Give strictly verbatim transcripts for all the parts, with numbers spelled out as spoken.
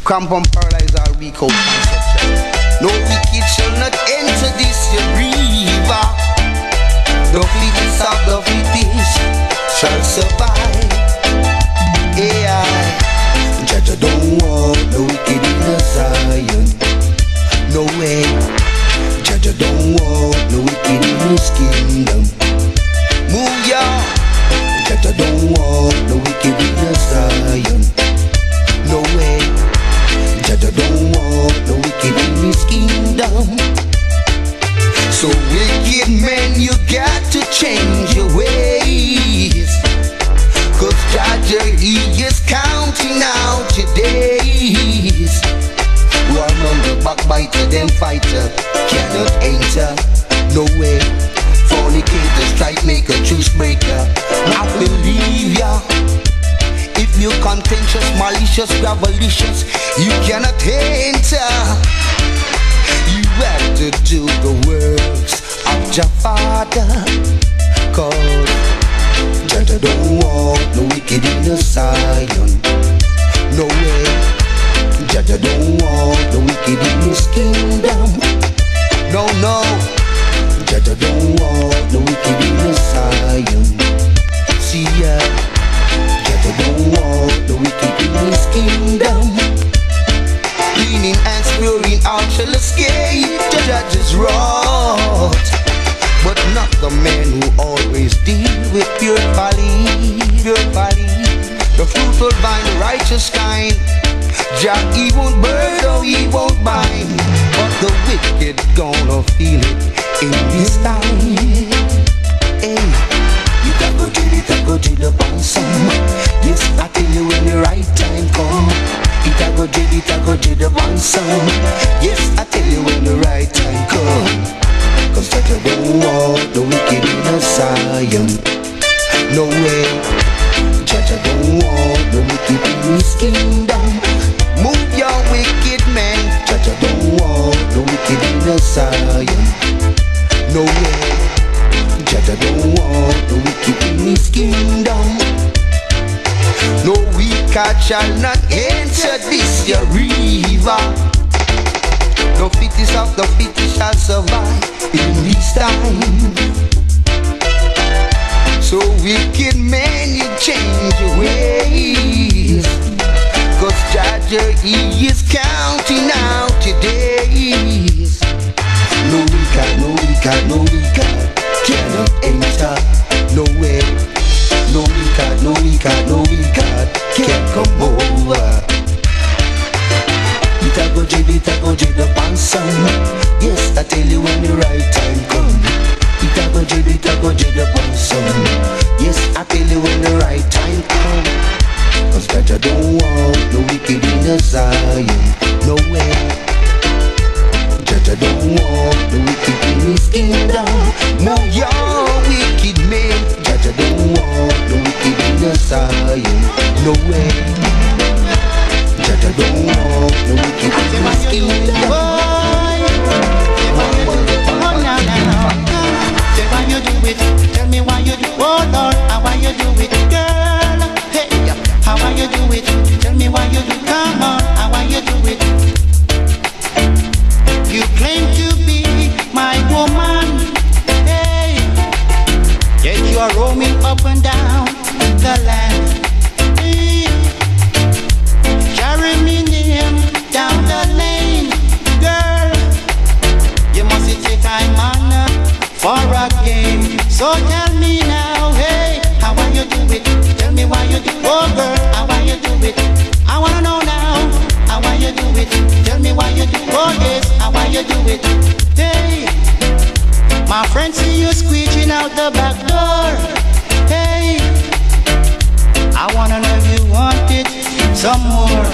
Cramp and paralyze our weak out conception. No wicked shall not enter this your river. The fleetest of the fleetest shall survive. Yeah, Jaja don't want the wicked in the Zion. No way. Jaja don't want the wicked in his kingdom. Move ya. Jaja don't want the wicked in the Zion. No way. Jaja don't want the wicked in his kingdom. So wicked men, you got to change your ways. Cause Jaja, he is counting out your days. One on the backbiter, them fighter cannot enter. No way. Fornicator, strike maker, truce breaker. I believe ya. If you contentious, malicious, gravelicious, you cannot enter. You have to do the works of your Father. Cause Jaja don't want the wicked in the Zion. No way. Jaja don't want the wicked in his kingdom. No, no. Jaja don't want the wicked in the Zion. See ya. Jaja don't want the wicked in his kingdom. Cleaning and spewing out shall escape the judge's wrath, but not the men who always deal with pure folly, pure folly. The fruitful vine, the righteous kind, Jah, he won't burn or he won't bind, but the wicked gonna feel it in this time. Hey, you gotta go get it, I go to the bonsam. Yes, I tell you when the right time come. It I go get it, I go to the bonsam. Yes, I tell you when the right time come. Cause Jaja don't want the wicked in the Zion. No way. Jaja don't want the wicked in his kingdom. Move your wicked men. Jaja don't want the wicked in the Zion. No way. Jaja don't want the wicked in his kingdom. No wicked shall not enter this your river. The fittest of the fittest shall survive in this time. So wicked men, you change your ways. Cause Jaja, he is counting out your days. No wicked, no wicked, no wicked cannot enter. No way. No wicked, no wicked, no wicked can't come over. It a go jid, it a go jid up on some. Yes, I tell you when the right time come. It a go jid, it a go jid up on some. Yes, I tell you when the right time come. Cause Jaja don't want the wicked in the Zion. No way. Jaja don't want the wicked in his kingdom. No, your wicked men. Jaja don't want the wicked in the Zion. No way. Jaja don't want the wicked in his kingdom. Say why you do it, tell me why you do it. Oh Lord, how why you do it, girl? Hey, how why you do it, tell me why you do it. Come on, how why you do it. You claim to be my woman, hey, yet you are roaming up and down the land. Hey, carry me name down the lane, girl. You must take time on for a game. So tell me now, hey, how why you do it? Tell me why you do it. Oh girl, how why you do it? I wanna know now, how why you do it? Tell me why you do it. Oh yes, how why you do it? Hey, my friend see you squeezing out the back door. Hey, I wanna know if you want it some more.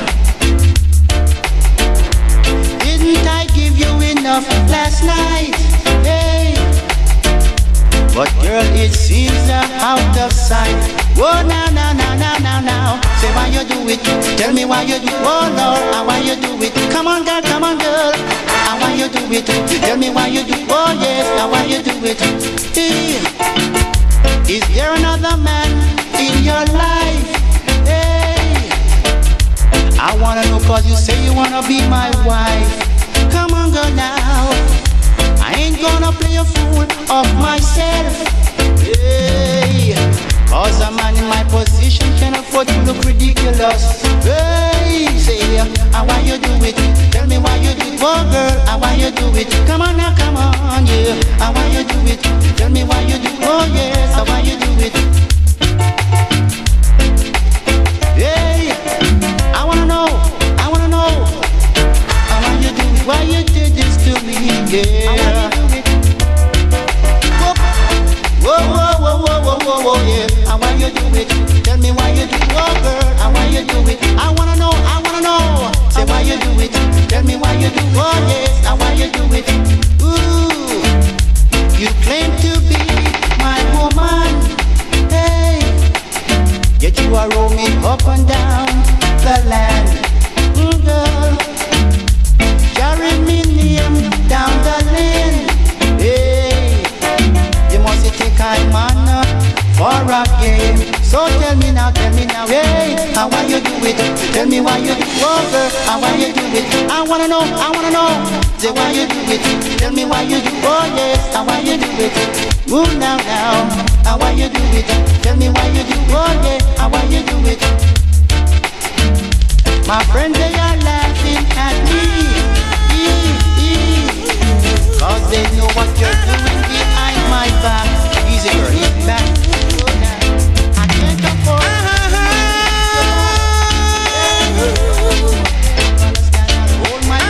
Didn't I give you enough last night? Hey, but girl, it seems that out of sight. Oh, now, now, now, now, now, now. Say why you do it. Tell me why you do it. Oh, Lord, how why you do it. Come on, girl, come on, girl. How why you do it. Tell me why you do it. Oh, yes, how why you do it. Hey. Is there another man in your life? Hey, I wanna know cause you say you wanna be my wife. Come on girl now, I ain't gonna play a fool of myself. Hey, cause a man in my position can afford to look ridiculous. Hey, say, how why you do it? Tell me why you do it. Oh girl, how why you do it? Come on now, come on, yeah. How why you do it? Tell me why you do it. Oh yes, how why you do it? Hey, I wanna know, I wanna know how why you do it? Why you did this to me? Yeah, how why you do it? Whoa, whoa, whoa, whoa, whoa, whoa, whoa, yeah. How why you do it? Tell me why you do it, oh girl. How why you do it? I wanna know, I wanna know. Say why you do it? Tell me why you do it, oh yes. How why you do it? Ooh, you claim to be my woman, hey, yet you are roaming up and down the land, mm, girl. Carry me name down the lane, hey. You must take time man for a game. So tell me now, tell me now, hey, how why you do it? Tell me why you do it, oh girl, how why you do it? I wanna know, I wanna know. Say why you do it? Tell me why you do it, oh yes, how why you do it? Move now, now, how why you do it? Tell me why you do it, oh yeah, how why you do it? My friends, they are laughing at me, cause they know what you're doing behind my back. Easy girl, get back. I can't afford it. Hold my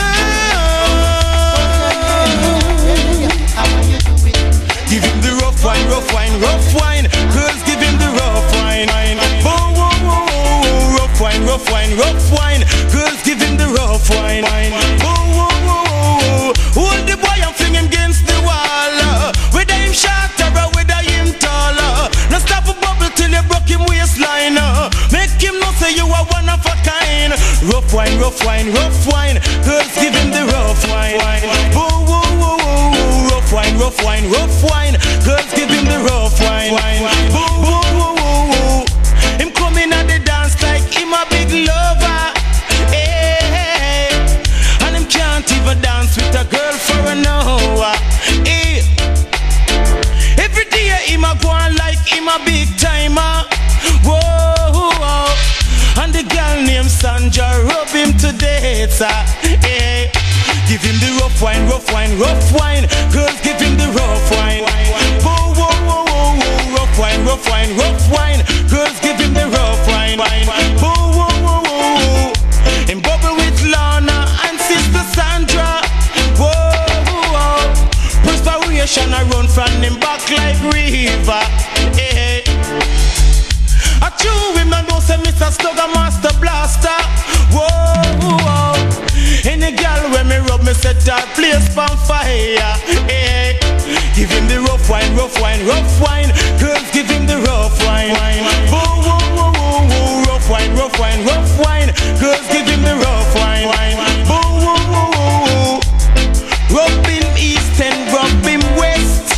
how are you doing? Give him the rough wine, rough wine, rough wine. Girls, give him the rough wine. Whoa, whoa, whoa, whoa. Rough wine, rough wine, rough wine. Girls, give him the rough wine. Whoa, whoa, whoa, whoa. Hold the boy and fling him against the wall. Whether him short or whether him tall. Now stop a bubble till you broke him waistline. Make him know say you are one of a kind. Rough wine, rough wine, rough wine. Girls, give him the rough wine. Whoa, whoa, whoa, whoa. Rough wine, rough wine, rough wine. Girls, give him the rough wine. Whoa, whoa, whoa, whoa, whoa. Him coming at the dance like him a big lover. Hey, and him can't even dance with a girl for an hour. Hey, every day him a go on like him a big timer. Whoa, whoa. And the girl named Sandra rub him to death. Hey, give him the rough wine, rough wine, rough wine. Girls, give him the rough wine. Whoa, whoa, whoa, whoa, whoa. Rough wine, rough wine, rough wine. Girls, give him the rough wine. Whoa, whoa, whoa, whoa. Him bubble with Lana and Sister Sandra. Whoa, whoa. Perspiration I run from him back like river. Hey, I chew him and don't say Mister Slugger Master Blaster. Whoa, whoa. Any girl when me rub me set her place on fire. Hey, give him the rough wine, rough wine, rough wine. Girls, give him the rough wine. Whoa, whoa, whoa, whoa, whoa. Rough wine, rough wine, rough wine. Girls, give him the rough wine. Whoa, whoa, whoa, whoa. Rub him east and rub him west.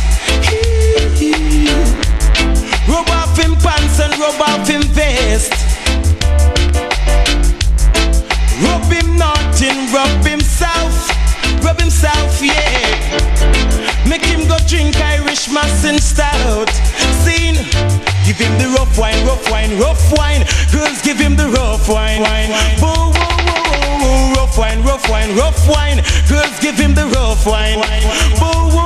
Rub off him pants and rub off him vest. Rub him north and rub him south. Rub him south, yeah. Make him go drink Irish Mass and stout. Scene, give him the rough wine, rough wine, rough wine. Girls, give him the rough wine. Whoa, whoa, whoa, whoa. Rough wine, rough wine, rough wine. Girls, give him the rough wine. Whoa, whoa.